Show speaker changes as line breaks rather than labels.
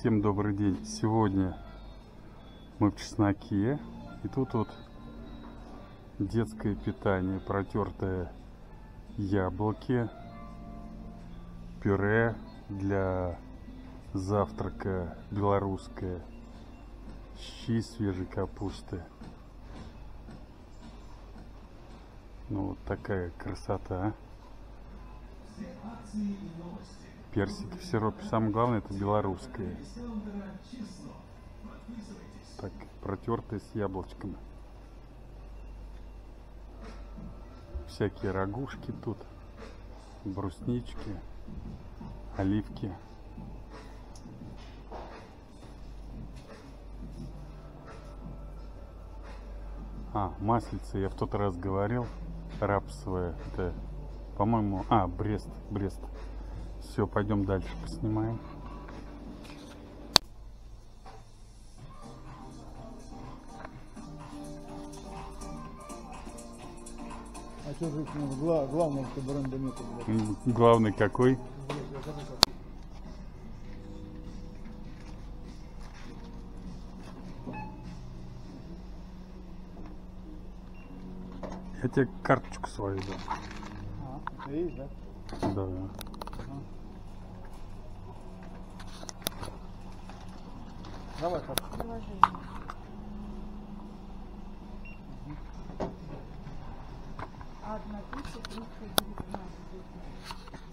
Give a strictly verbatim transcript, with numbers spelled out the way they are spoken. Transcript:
Всем добрый день. Сегодня мы в Чесноке, и тут вот детское питание, протертые яблоки, пюре для завтрака белорусское, щи свежей капусты. Ну вот такая красота. Персики в сиропе. Самое главное — это белорусское. Так, протертые с яблочками. Всякие рагушки тут, бруснички, оливки. А, маслица, я в тот раз говорил, рапсовое. Это, по-моему, а, Брест, Брест. Все, пойдем дальше поснимаем.
А что же гла главного-то бренда нету? Блядь?
Главный какой? Я тебе карточку свою дам.
А, это есть, да?
Да.
Ага. Давай карточку.
Приложение. Одна тысяча триста девятнадцать.